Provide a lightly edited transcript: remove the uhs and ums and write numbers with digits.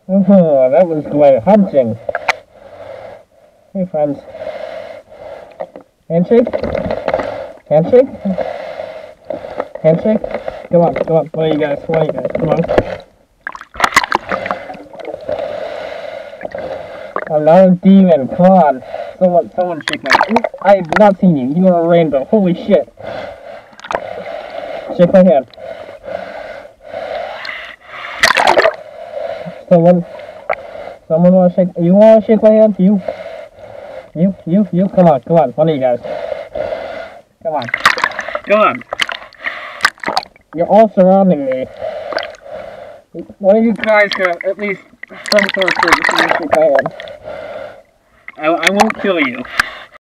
Oh, that was great hunting. Hey, friends. Handshake? Handshake? Handshake? Come on, come on. What are you guys? What are you guys? Come on. I'm not a demon. Come on. Someone shake my hand. I have not seen you. You are a rainbow. Holy shit. Shake my hand. Someone wanna shake, you wanna shake my hand? You, come on, one of you guys. Come on. You're all surrounding me. One of you guys have at least some sort of shake my hand. I won't kill you.